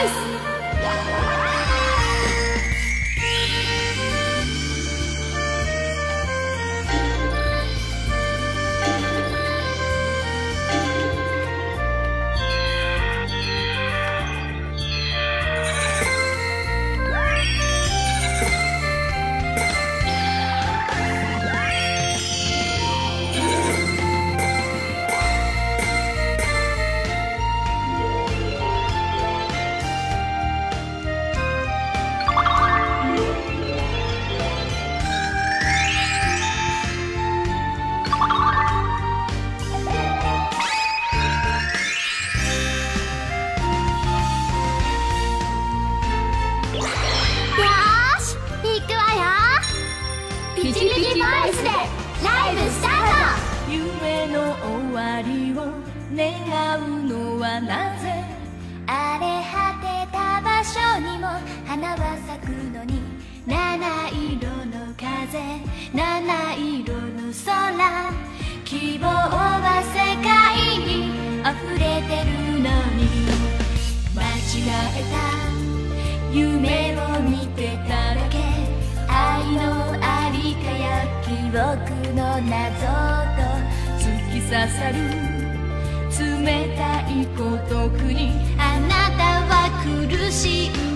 イス。ピチピチボイスでライブスタート。 夢の終わりを願うのはなぜ。 荒れ果てた場所にも花は咲くのに、七色の風、七色の空、希望は世界に溢れてるのに、間違えた夢を見てただけ、愛のありかや記憶の謎と突き刺さる冷たい孤独に、あなたは苦しい